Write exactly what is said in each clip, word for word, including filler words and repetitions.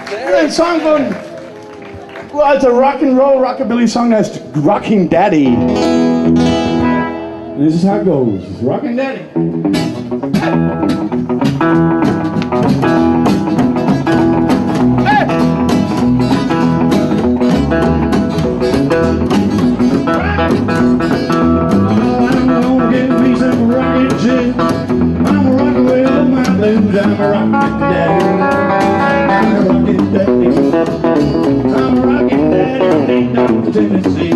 Ein Song von uralter Rock'n'Roll, Rockabilly Song heißt Rockin' Daddy. This is how it goes. Rockin' Daddy. Hey! I'm gonna give me some rockin' shit. I'm a rockin' with my blues. I'm a rockin' daddy. I'm a rockin' daddy. I'm a rockin' daddy from Ding Dong, Tennessee.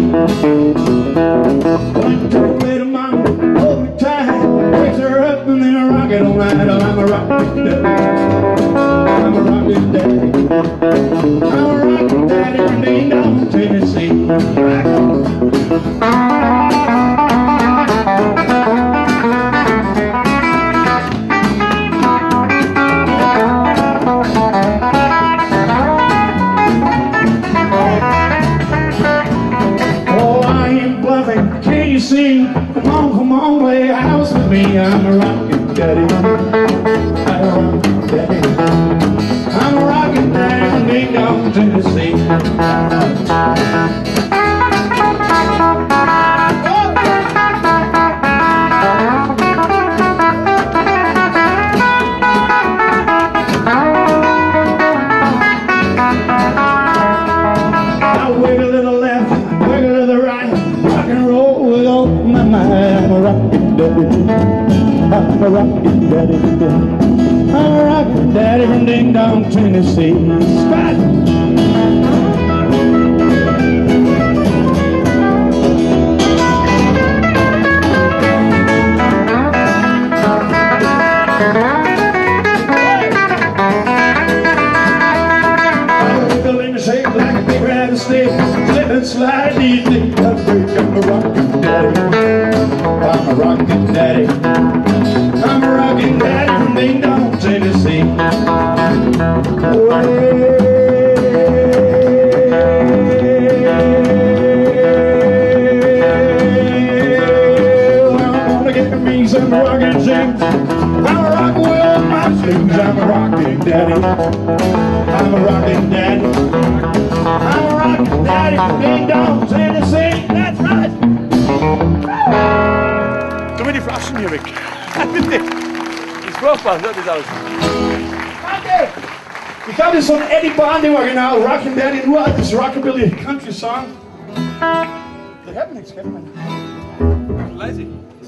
One took me to mama, hold me tight, fix her up and then I rock it all night. I'm a rockin' daddy. I'm a rockin' daddy. I'm a rockin' daddy from Ding Dong, Tennessee. Can you sing? Come on, come on, play house with me. I'm a rockin' daddy. I'm a rockin' daddy. I'm a rockin' daddy from Ding Dong, Tennessee. I wiggle to the left, wiggle to the right. Rock and roll with all my mind. I'm a rockin' daddy. I'm a rockin' daddy. I'm a rockin' daddy from Ding Dong, Tennessee. Scott! Shake like a big rattlesnake, slip and slide, do you think I'll break? I'm a rockin' daddy. I'm a rockin' daddy. I'm a rockin' daddy from Ding Dong, Tennessee. Well, I'm gonna get me some rockin' shoes. I'm a rockin' with my blues. I'm a rockin' daddy. I'm a rockin' daddy. I'm a rockin' daddy from Ding Dong, Tennessee. That's right. Doe me die Flaschen, Erik. Bitte. Die Sprachbahn, hört das aus. Danke. Ich glaube, das ist so ein Eddie Bond Original. Rockin' Daddy, ein uraltes Rockabilly Country Song. Da hört man nichts, kennt man. Leise.